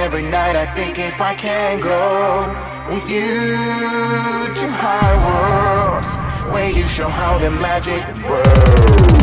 every night I think if I can go with you to high worlds where you show how the magic works.